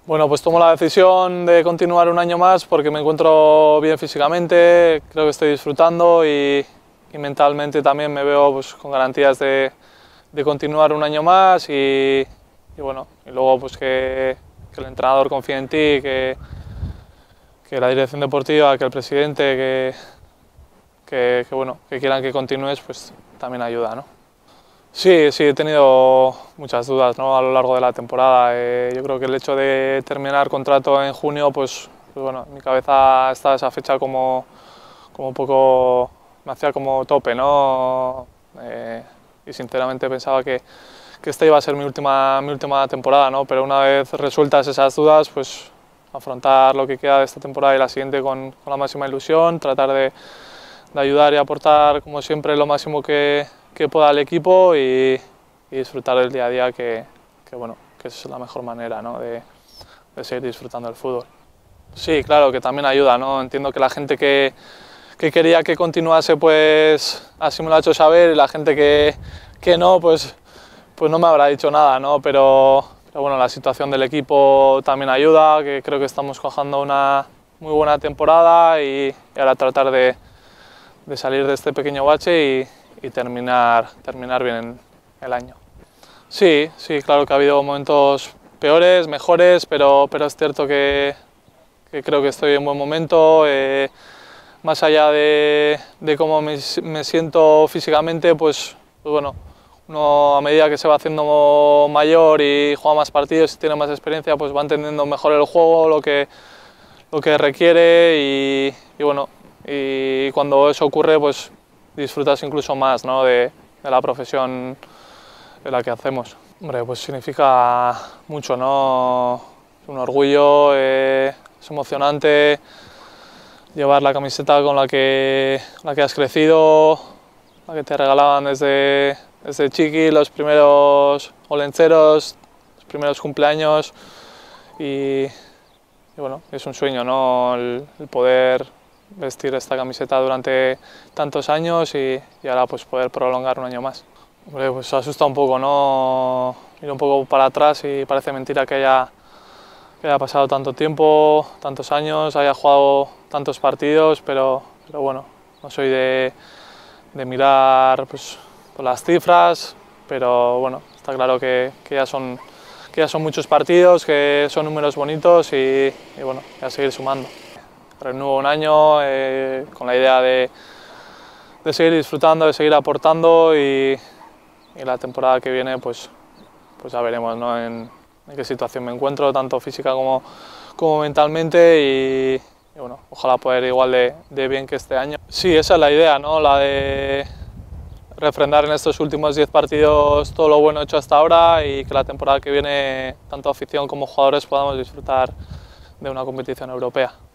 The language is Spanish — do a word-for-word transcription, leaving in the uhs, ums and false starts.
Bueno, pues tomo la decisión de continuar un año más porque me encuentro bien físicamente, creo que estoy disfrutando y, y mentalmente también me veo pues, con garantías de, de continuar un año más y, y bueno, y luego pues que, que el entrenador confíe en ti, que, que la dirección deportiva, que el presidente, que, que, que, bueno, que quieran que continúes, pues también ayuda, ¿no? Sí, sí, he tenido muchas dudas, ¿no? A lo largo de la temporada. Eh, yo creo que el hecho de terminar contrato en junio, pues, pues bueno, en mi cabeza estaba esa fecha como, como un poco, me hacía como tope, ¿no? Eh, y sinceramente pensaba que, que esta iba a ser mi última, mi última temporada, ¿no? Pero una vez resueltas esas dudas, pues afrontar lo que queda de esta temporada y la siguiente con, con la máxima ilusión, tratar de, de ayudar y aportar, como siempre, lo máximo que que pueda al equipo y, y disfrutar del día a día, que, que, bueno, que es la mejor manera, ¿no? de, de seguir disfrutando del fútbol. Sí, claro, que también ayuda, ¿no? Entiendo que la gente que, que quería que continuase, pues así me lo ha hecho saber, y la gente que, que no, pues, pues no me habrá dicho nada, ¿no? Pero, pero bueno, la situación del equipo también ayuda, que creo que estamos cojando una muy buena temporada y, y ahora tratar de, de salir de este pequeño bache y y terminar, terminar bien el año. Sí, sí, claro que ha habido momentos peores, mejores, pero, pero es cierto que, que creo que estoy en buen momento. Eh, más allá de, de cómo me, me siento físicamente, pues, pues bueno, uno a medida que se va haciendo mayor y juega más partidos y tiene más experiencia, pues va entendiendo mejor el juego, lo que, lo que requiere y, y bueno, y cuando eso ocurre, pues disfrutas incluso más, ¿no? de, de la profesión de la que hacemos. Hombre, pues significa mucho, ¿no? Es un orgullo, eh, es emocionante llevar la camiseta con la que, la que has crecido, la que te regalaban desde, desde chiqui, los primeros olencheros, los primeros cumpleaños y, y bueno, es un sueño, ¿no? el, el poder vestir esta camiseta durante tantos años y, y ahora pues poder prolongar un año más. Hombre, pues asusta un poco, ¿no? Ir un poco para atrás y parece mentira que haya, que haya pasado tanto tiempo, tantos años, haya jugado tantos partidos, pero, pero bueno, no soy de, de mirar pues, por las cifras, pero bueno, está claro que, que, ya son, que ya son muchos partidos, que son números bonitos y, y bueno, a seguir sumando. Renuevo un año eh, con la idea de, de seguir disfrutando, de seguir aportando y, y la temporada que viene pues, pues ya veremos, ¿no? en, en qué situación me encuentro, tanto física como, como mentalmente y, y bueno, ojalá poder ir igual de, de bien que este año. Sí, esa es la idea, ¿no? La de refrendar en estos últimos diez partidos todo lo bueno hecho hasta ahora y que la temporada que viene tanto afición como jugadores podamos disfrutar de una competición europea.